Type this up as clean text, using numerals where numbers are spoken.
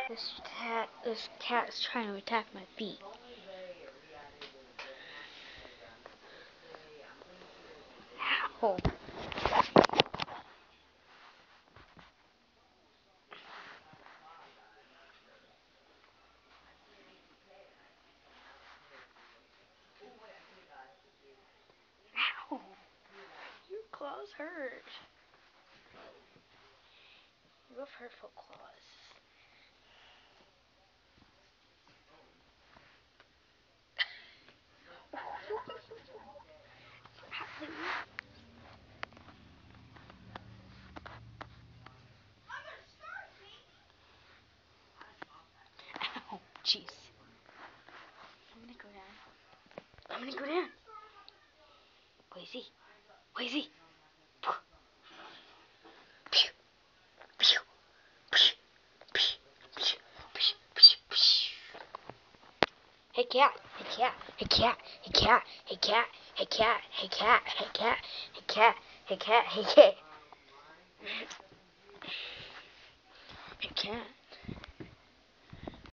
This cat is trying to attack my feet. Ow. Ow. Your claws hurt. You have hurtful claws. Ow, jeez. I'm gonna go down. I'm gonna go down. Where is he? Where is he? Hey cat, hey cat, hey cat, hey cat, hey cat, hey cat, hey cat, hey cat, hey cat, hey cat, hey cat. Hey cat.